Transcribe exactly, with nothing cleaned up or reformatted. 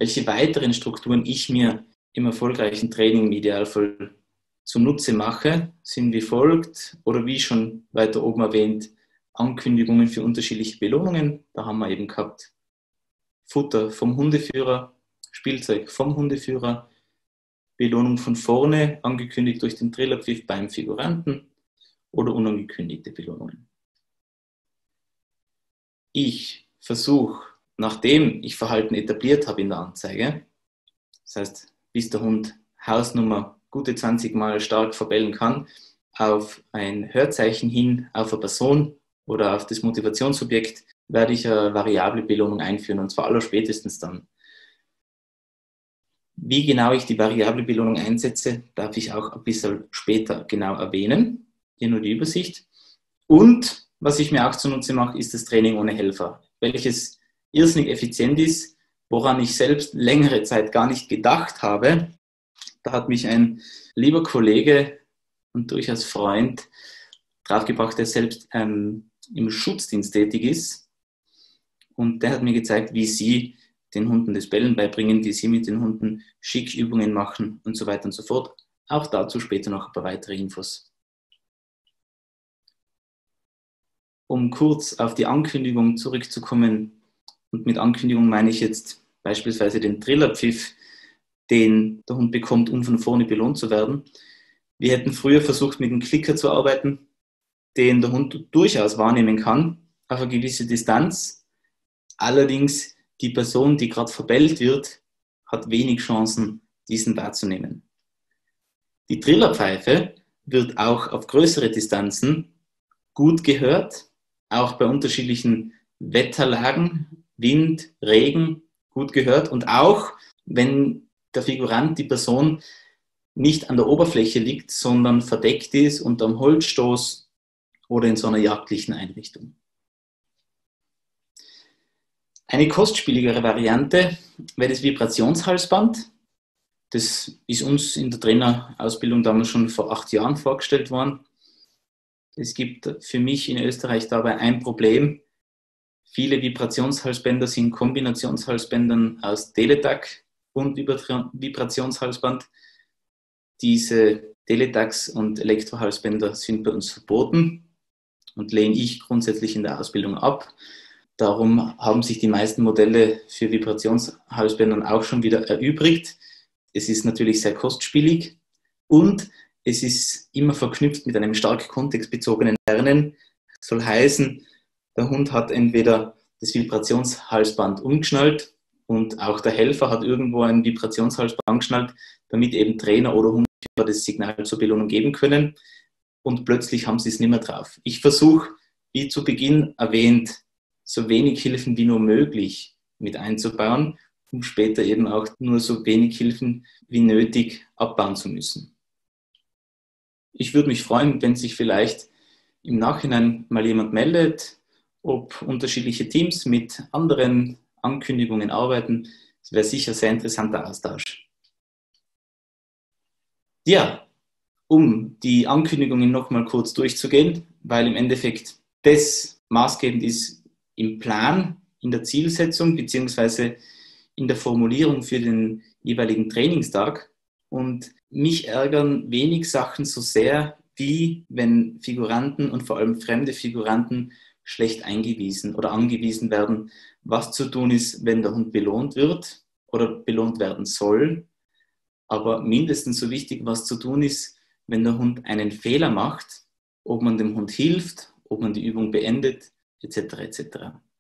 welche weiteren Strukturen ich mir im erfolgreichen Training im Idealfall zunutze mache, sind wie folgt, oder wie schon weiter oben erwähnt, Ankündigungen für unterschiedliche Belohnungen. Da haben wir eben gehabt Futter vom Hundeführer, Spielzeug vom Hundeführer, Belohnung von vorne, angekündigt durch den Trillerpfiff beim Figuranten oder unangekündigte Belohnungen. Ich versuche, nachdem ich Verhalten etabliert habe in der Anzeige, das heißt, bis der Hund Hausnummer gute zwanzig Mal stark verbellen kann, auf ein Hörzeichen hin, auf eine Person oder auf das Motivationsobjekt, werde ich eine variable Belohnung einführen, und zwar allerspätestens dann. Wie genau ich die variable Belohnung einsetze, darf ich auch ein bisschen später genau erwähnen. Hier nur die Übersicht. Und was ich mir auch zunutze mache, ist das Training ohne Helfer, welches irrsinnig effizient ist, woran ich selbst längere Zeit gar nicht gedacht habe. Da hat mich ein lieber Kollege und durchaus Freund draufgebracht, der selbst ähm, im Schutzdienst tätig ist. Und der hat mir gezeigt, wie sie den Hunden das Bellen beibringen, wie sie mit den Hunden Schickübungen machen und so weiter und so fort. Auch dazu später noch ein paar weitere Infos. Um kurz auf die Ankündigung zurückzukommen, und mit Ankündigung meine ich jetzt beispielsweise den Trillerpfiff, den der Hund bekommt, um von vorne belohnt zu werden. Wir hätten früher versucht, mit einem Klicker zu arbeiten, den der Hund durchaus wahrnehmen kann, auf eine gewisse Distanz. Allerdings die Person, die gerade verbellt wird, hat wenig Chancen, diesen wahrzunehmen. Die Trillerpfeife wird auch auf größere Distanzen gut gehört, auch bei unterschiedlichen Wetterlagen, Wind, Regen, gut gehört, und auch wenn der Figurant, die Person, nicht an der Oberfläche liegt, sondern verdeckt ist unterm Holzstoß oder in so einer jagdlichen Einrichtung. Eine kostspieligere Variante wäre das Vibrationshalsband. Das ist uns in der Trainerausbildung damals schon vor acht Jahren vorgestellt worden. Es gibt für mich in Österreich dabei ein Problem. Viele Vibrationshalsbänder sind Kombinationshalsbändern aus Teletac und Vibrationshalsband. Diese Teletacs und Elektrohalsbänder sind bei uns verboten und lehne ich grundsätzlich in der Ausbildung ab. Darum haben sich die meisten Modelle für Vibrationshalsbändern auch schon wieder erübrigt. Es ist natürlich sehr kostspielig und es ist immer verknüpft mit einem stark kontextbezogenen Lernen. Das soll heißen, der Hund hat entweder das Vibrationshalsband umgeschnallt und auch der Helfer hat irgendwo ein Vibrationshalsband angeschnallt, damit eben Trainer oder Hundeführer das Signal zur Belohnung geben können, und plötzlich haben sie es nicht mehr drauf. Ich versuche, wie zu Beginn erwähnt, so wenig Hilfen wie nur möglich mit einzubauen, um später eben auch nur so wenig Hilfen wie nötig abbauen zu müssen. Ich würde mich freuen, wenn sich vielleicht im Nachhinein mal jemand meldet, ob unterschiedliche Teams mit anderen Ankündigungen arbeiten. Das wäre sicher ein sehr interessanter Austausch. Ja, um die Ankündigungen nochmal kurz durchzugehen, weil im Endeffekt das maßgebend ist im Plan, in der Zielsetzung bzw. in der Formulierung für den jeweiligen Trainingstag. Und mich ärgern wenig Sachen so sehr, wie wenn Figuranten und vor allem fremde Figuranten schlecht eingewiesen oder angewiesen werden, was zu tun ist, wenn der Hund belohnt wird oder belohnt werden soll. Aber mindestens so wichtig, was zu tun ist, wenn der Hund einen Fehler macht, ob man dem Hund hilft, ob man die Übung beendet, et cetera et cetera.